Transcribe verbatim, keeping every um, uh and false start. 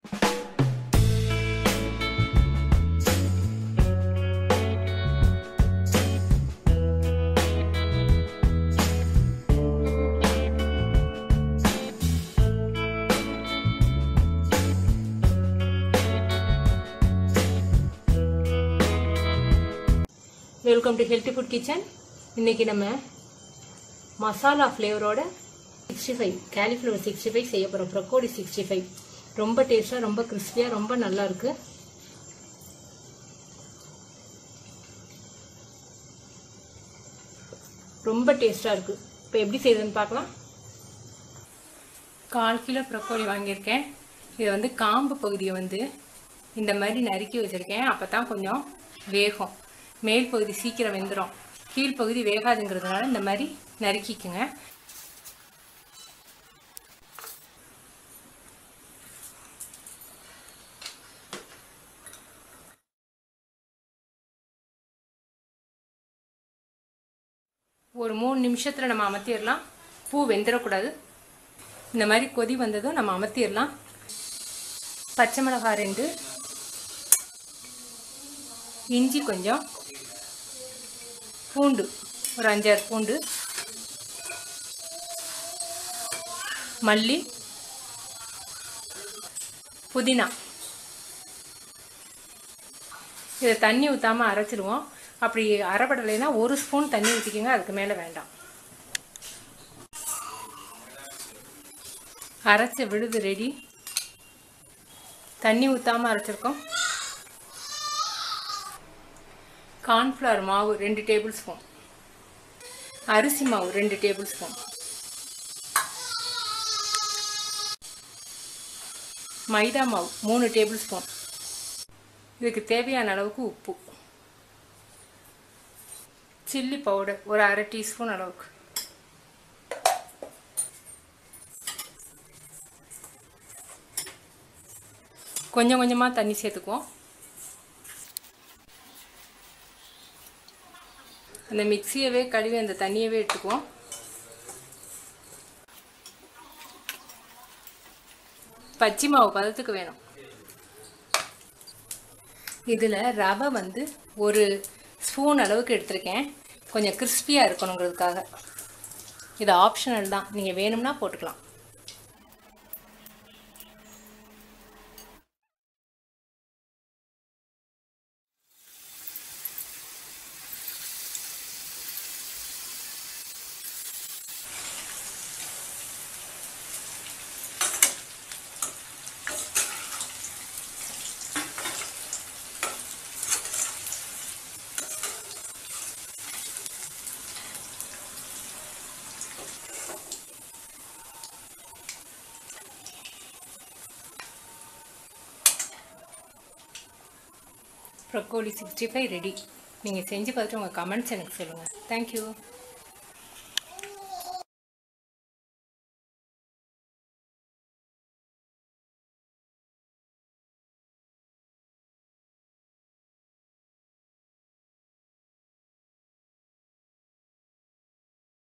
Welcome to healthy food kitchen. இன்னைக்கு நம்ம மசாலா ஃப்ளேவரோட sixty five cauliflower sixty five செய்ய போகிறோம். ப்ரொக்கோலி சிக்ஸ்டி ஃபைவ் ரொம்ப டேஸ்ட்டாக, ரொம்ப கிறிஸ்பியாக, ரொம்ப நல்லா இருக்கு. ரொம்ப டேஸ்ட்டாக இருக்கு. இப்போ எப்படி செய்யுதுன்னு பார்க்கலாம். கால் கிலோ ப்ரொக்கோலி வாங்கியிருக்கேன். இதை வந்து காம்பு பகுதியை வந்து இந்த மாதிரி நறுக்கி வச்சுருக்கேன். அப்போ தான் கொஞ்சம் வேகும். மேல் பகுதி சீக்கிரம் வெந்துடும், கீழ்ப்பகுதி வேகாதுங்கிறதுனால இந்த மாதிரி நறுக்கிக்குங்க. ஒரு மூணு நிமிஷத்தில் நம்ம அமர்த்திடலாம். பூ வெந்துடக்கூடாது. இந்த மாதிரி கொதி வந்ததும் நம்ம அமர்த்திடலாம். பச்சை மிளகாய் ரெண்டு, இஞ்சி கொஞ்சம், பூண்டு ஒரு அஞ்சாறு பூண்டு, மல்லி, புதினா. இதை தண்ணி ஊற்றாமல் அரைச்சிடுவோம். அப்படி அரைப்படலைன்னா ஒரு ஸ்பூன் தண்ணி ஊற்றிக்கோங்க, அதுக்கு மேலே வேண்டாம். அரைச்ச விழுது ரெடி. தண்ணி ஊற்றாமல் அரைச்சிருக்கோம். கார்ன்ஃப்ளவர் மாவு ரெண்டு டேபிள் ஸ்பூன், அரிசி மாவு ரெண்டு டேபிள் ஸ்பூன், மைதா மாவு மூணு டேபிள் ஸ்பூன். இதுக்கு தேவையான அளவுக்கு உப்பு, சில்லி பவுடர் ஒரு அரை டீஸ்பூன் அளவுக்கு, கொஞ்சம் கொஞ்சமாக தண்ணி சேர்த்துக்குவோம். அந்த மிக்சியவே கழுவி அந்த தண்ணியவே எடுத்துக்குவோம். பச்சை மாவு பதத்துக்கு வேணும். இதில் ரவை வந்து ஒரு ஸ்பூன் அளவுக்கு எடுத்திருக்கேன், கொஞ்சம் கிறிஸ்பியாக இருக்கணுங்கிறதுக்காக. இது ஆப்ஷனல் தான், நீங்கள் வேணும்னா போட்டுக்கலாம். Broccoli sixty five ready. நீங்கள் செஞ்சு பார்த்துட்டு உங்கள் கமெண்ட்ஸ் எனக்கு சொல்லுங்கள். தேங்க்யூ.